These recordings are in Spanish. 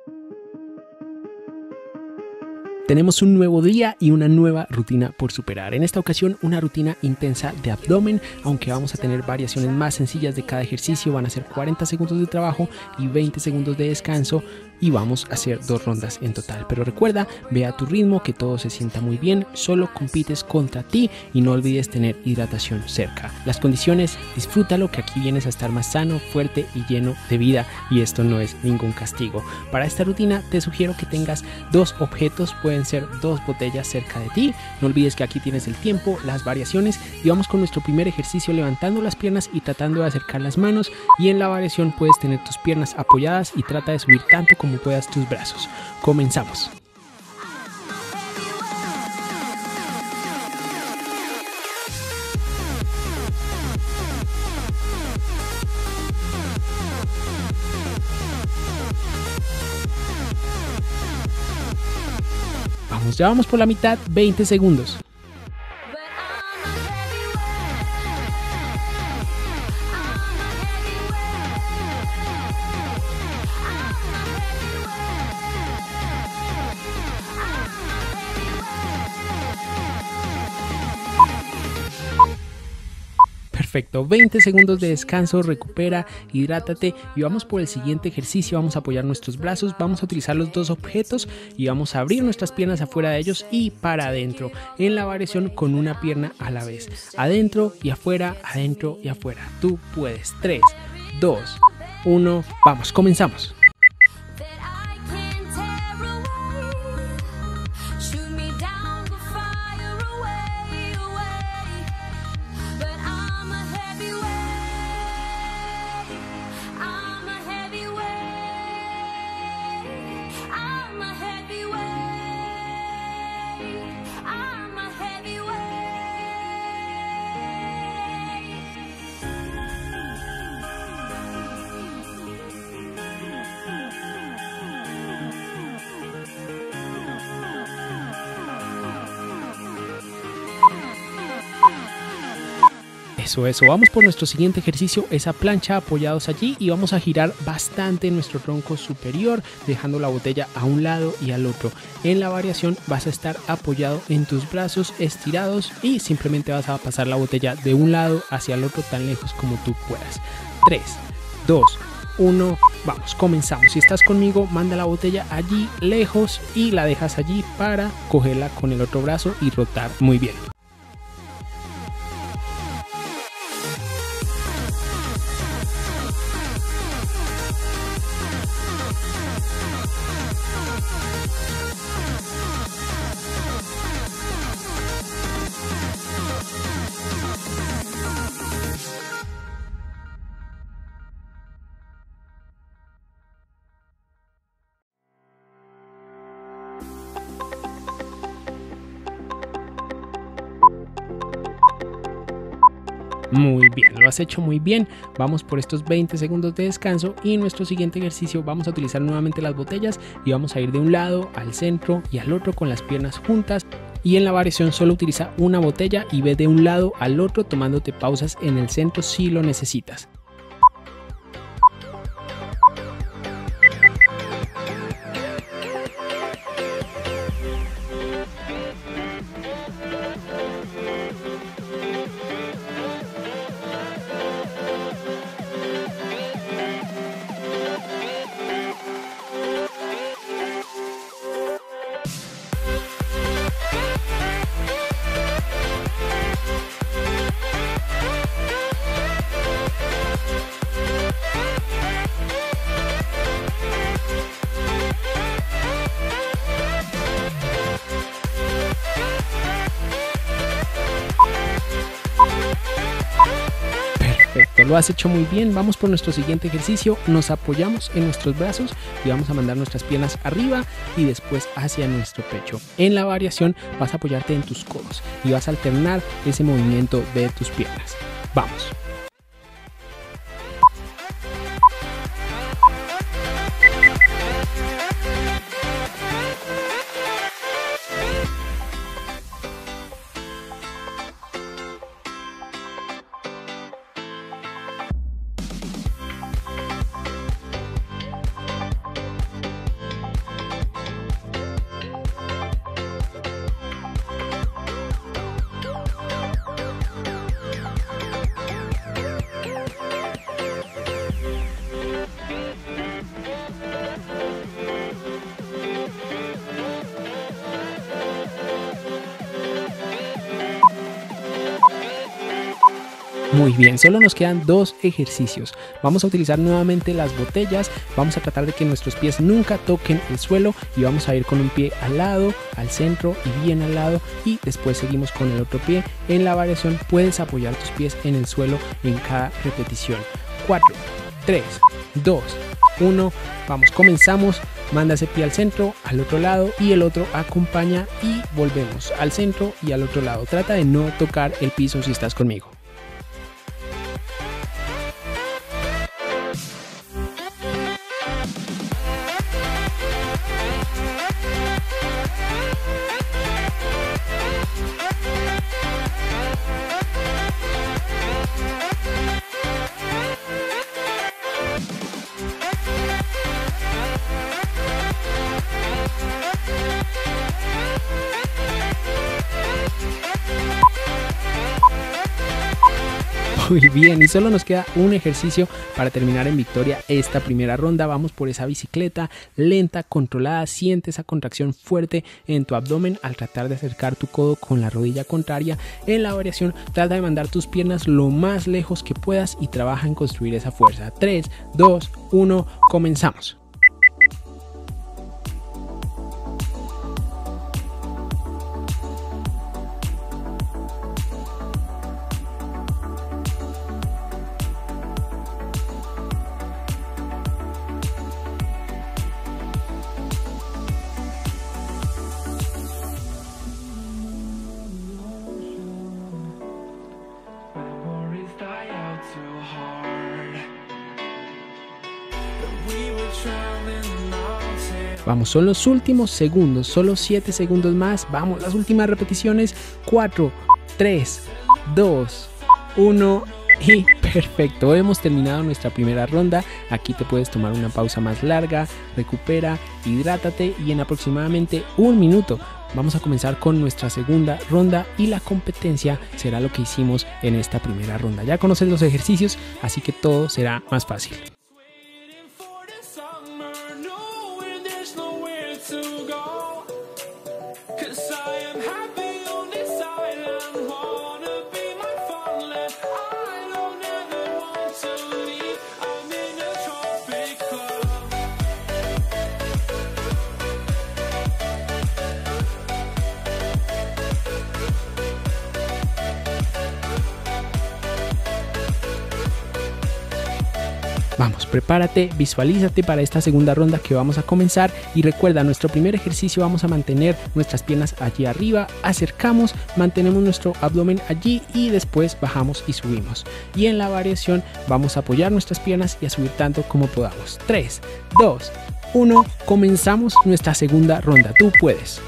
Tenemos un nuevo día y una nueva rutina por superar. En esta ocasión una rutina intensa de abdomen, aunque vamos a tener variaciones más sencillas de cada ejercicio. Van a ser 40 segundos de trabajo y 20 segundos de descanso y vamos a hacer 2 rondas en total. Pero recuerda, ve a tu ritmo, que todo se sienta muy bien, solo compites contra ti y no olvides tener hidratación cerca. Las condiciones, disfrútalo, que aquí vienes a estar más sano, fuerte y lleno de vida, y esto no es ningún castigo. Para esta rutina te sugiero que tengas 2 objetos, pueden ser 2 botellas cerca de ti. No olvides que aquí tienes el tiempo, las variaciones, y vamos con nuestro primer ejercicio levantando las piernas y tratando de acercar las manos, y en la variación puedes tener tus piernas apoyadas y trata de subir tanto como puedas tus brazos. Comenzamos. Ya vamos por la mitad, 20 segundos. Perfecto, 20 segundos de descanso, recupera, hidrátate y vamos por el siguiente ejercicio. Vamos a apoyar nuestros brazos, vamos a utilizar los 2 objetos y vamos a abrir nuestras piernas afuera de ellos y para adentro en la variación con una pierna a la vez. Adentro y afuera, adentro y afuera. Tú puedes. 3, 2, 1, vamos, comenzamos. Eso, vamos por nuestro siguiente ejercicio, esa plancha, apoyados allí, y vamos a girar bastante nuestro tronco superior, dejando la botella a un lado y al otro. En la variación vas a estar apoyado en tus brazos estirados y simplemente vas a pasar la botella de un lado hacia el otro tan lejos como tú puedas. 3, 2, 1, vamos, comenzamos. Si estás conmigo, manda la botella allí lejos y la dejas allí para cogerla con el otro brazo y rotar muy bien. Muy bien, lo has hecho muy bien. Vamos por estos 20 segundos de descanso y en nuestro siguiente ejercicio vamos a utilizar nuevamente las botellas y vamos a ir de un lado al centro y al otro con las piernas juntas. Y en la variación solo utiliza una botella y ve de un lado al otro tomándote pausas en el centro si lo necesitas. Perfecto, lo has hecho muy bien. Vamos por nuestro siguiente ejercicio. Nos apoyamos en nuestros brazos y vamos a mandar nuestras piernas arriba y después hacia nuestro pecho. En la variación vas a apoyarte en tus codos y vas a alternar ese movimiento de tus piernas. Vamos. Muy bien, solo nos quedan 2 ejercicios. Vamos a utilizar nuevamente las botellas, vamos a tratar de que nuestros pies nunca toquen el suelo y vamos a ir con un pie al lado, al centro y bien al lado, y después seguimos con el otro pie. En la variación puedes apoyar tus pies en el suelo en cada repetición. 4, 3, 2, 1, vamos, comenzamos. Manda ese pie al centro, al otro lado y el otro acompaña y volvemos al centro y al otro lado. Trata de no tocar el piso si estás conmigo. Muy bien, y solo nos queda un ejercicio para terminar en victoria esta primera ronda. Vamos por esa bicicleta lenta, controlada. Siente esa contracción fuerte en tu abdomen al tratar de acercar tu codo con la rodilla contraria. En la variación, trata de mandar tus piernas lo más lejos que puedas y trabaja en construir esa fuerza. 3, 2, 1, comenzamos. Vamos, son los últimos segundos, solo 7 segundos más. Vamos, las últimas repeticiones. 4, 3, 2, 1 y perfecto. Hemos terminado nuestra primera ronda. Aquí te puedes tomar una pausa más larga, recupera, hidrátate y en aproximadamente 1 minuto vamos a comenzar con nuestra segunda ronda y la competencia será lo que hicimos en esta primera ronda. Ya conoces los ejercicios, así que todo será más fácil. Vamos, prepárate, visualízate para esta segunda ronda que vamos a comenzar y recuerda, nuestro primer ejercicio vamos a mantener nuestras piernas allí arriba, acercamos, mantenemos nuestro abdomen allí y después bajamos y subimos. Y en la variación vamos a apoyar nuestras piernas y a subir tanto como podamos. 3, 2, 1, comenzamos nuestra segunda ronda. Tú puedes.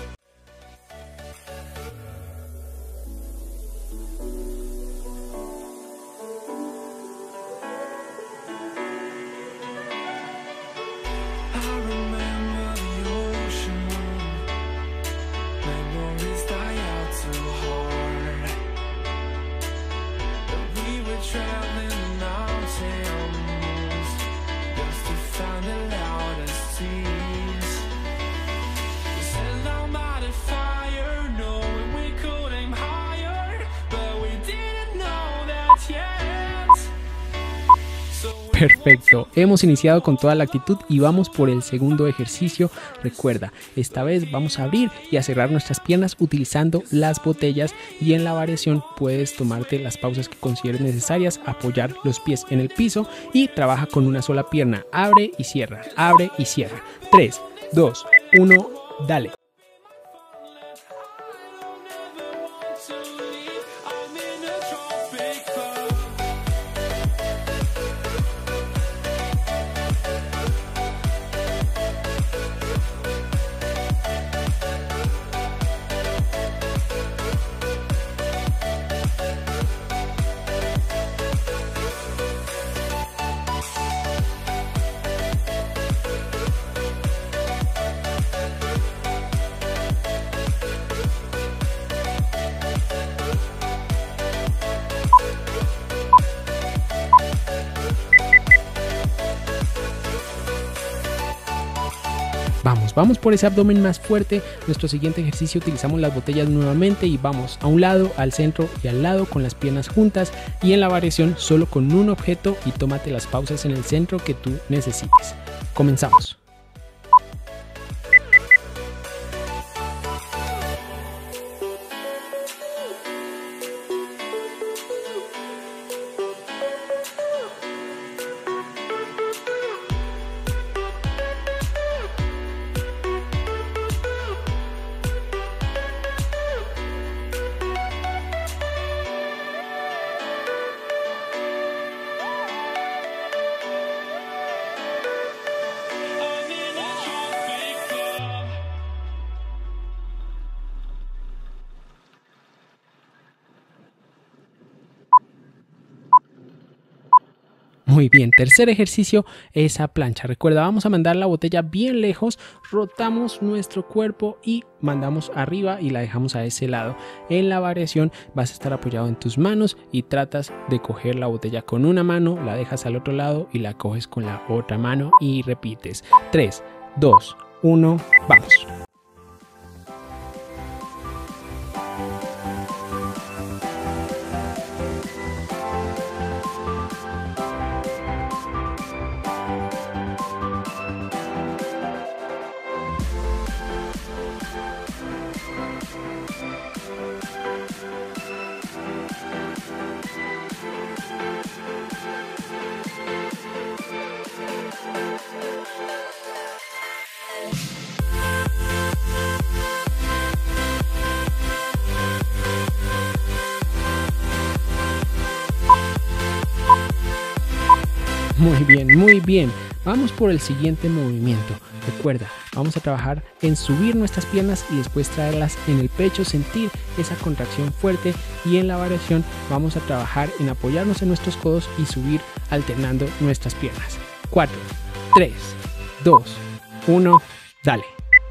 Perfecto, hemos iniciado con toda la actitud y vamos por el segundo ejercicio. Recuerda, esta vez vamos a abrir y a cerrar nuestras piernas utilizando las botellas y en la variación puedes tomarte las pausas que consideres necesarias, apoyar los pies en el piso y trabaja con una sola pierna. Abre y cierra, abre y cierra. 3, 2, 1, dale. Vamos por ese abdomen más fuerte. Nuestro siguiente ejercicio utilizamos las botellas nuevamente y vamos a un lado, al centro y al lado con las piernas juntas, y en la variación solo con un objeto, y tómate las pausas en el centro que tú necesites. Comenzamos. Muy bien, tercer ejercicio, esa plancha. Recuerda, vamos a mandar la botella bien lejos, rotamos nuestro cuerpo y mandamos arriba y la dejamos a ese lado. En la variación vas a estar apoyado en tus manos y tratas de coger la botella con una mano, la dejas al otro lado y la coges con la otra mano y repites. 3, 2, 1, vamos. Muy bien, muy bien. Vamos por el siguiente movimiento. Recuerda, vamos a trabajar en subir nuestras piernas y después traerlas en el pecho, sentir esa contracción fuerte, y en la variación vamos a trabajar en apoyarnos en nuestros codos y subir alternando nuestras piernas. 4, 3, 2, 1, dale.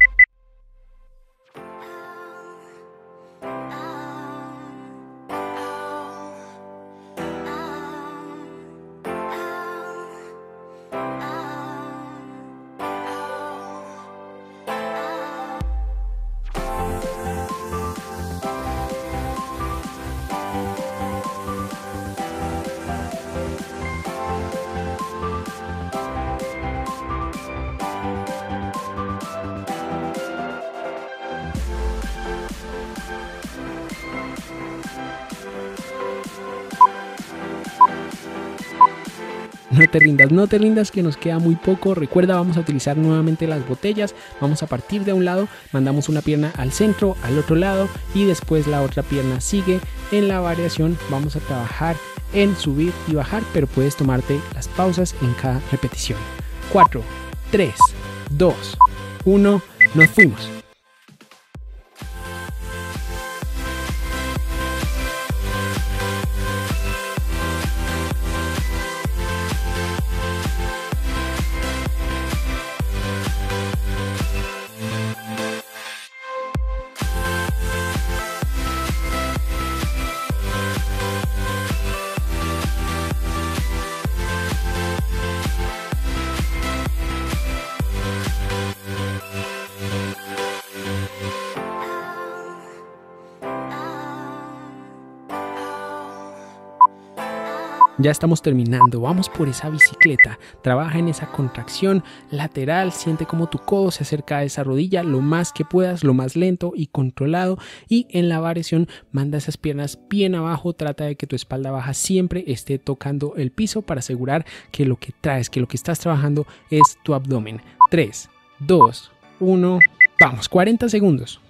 No te rindas que nos queda muy poco. Recuerda, vamos a utilizar nuevamente las botellas. Vamos a partir de un lado, mandamos una pierna al centro, al otro lado, y después la otra pierna sigue. En la variación vamos a trabajar en subir y bajar, pero puedes tomarte las pausas en cada repetición. 4, 3, 2, 1, nos fuimos. Ya estamos terminando, vamos por esa bicicleta, trabaja en esa contracción lateral, siente como tu codo se acerca a esa rodilla lo más que puedas, lo más lento y controlado, y en la variación manda esas piernas bien abajo, trata de que tu espalda baja siempre esté tocando el piso para asegurar que lo que traes, que lo que estás trabajando es tu abdomen. 3, 2, 1, vamos, 40 segundos.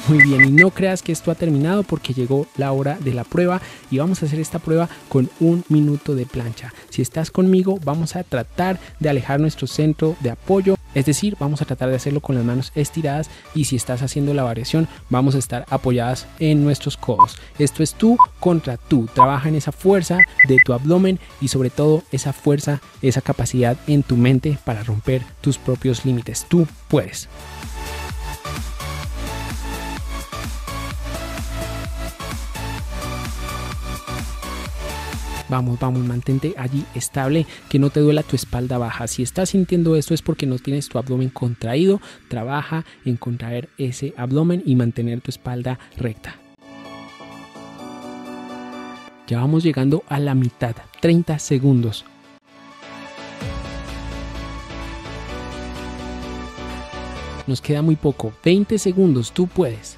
Muy bien, y no creas que esto ha terminado porque llegó la hora de la prueba y vamos a hacer esta prueba con 1 minuto de plancha. Si estás conmigo, vamos a tratar de alejar nuestro centro de apoyo, es decir, vamos a tratar de hacerlo con las manos estiradas, y si estás haciendo la variación, vamos a estar apoyadas en nuestros codos. Esto es tú contra tú. Trabaja en esa fuerza de tu abdomen y sobre todo esa fuerza, esa capacidad en tu mente para romper tus propios límites. Tú puedes. Vamos, mantente allí estable, que no te duela tu espalda baja. Si estás sintiendo esto es porque no tienes tu abdomen contraído. Trabaja en contraer ese abdomen y mantener tu espalda recta. Ya vamos llegando a la mitad, 30 segundos. Nos queda muy poco, 20 segundos, tú puedes.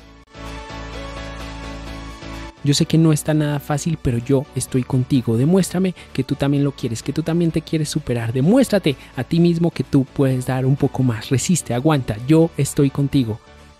Yo sé que no está nada fácil, pero yo estoy contigo. Demuéstrame que tú también lo quieres, que tú también te quieres superar. Demuéstrate a ti mismo que tú puedes dar un poco más. Resiste, aguanta. Yo estoy contigo.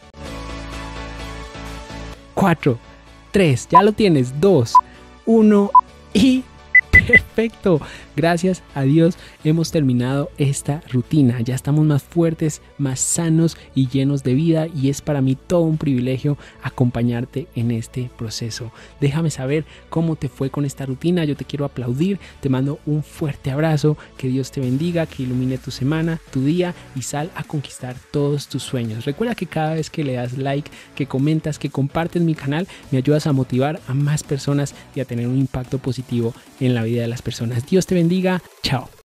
4, 3, ya lo tienes. 2, 1 y... perfecto, gracias a Dios hemos terminado esta rutina. Ya estamos más fuertes, más sanos y llenos de vida, y es para mí todo un privilegio acompañarte en este proceso. Déjame saber cómo te fue con esta rutina. Yo te quiero aplaudir, te mando un fuerte abrazo, que Dios te bendiga, que ilumine tu semana, tu día, y sal a conquistar todos tus sueños. Recuerda que cada vez que le das like, que comentas, que compartes mi canal, me ayudas a motivar a más personas y a tener un impacto positivo en la vida de las personas. Dios te bendiga. Chao.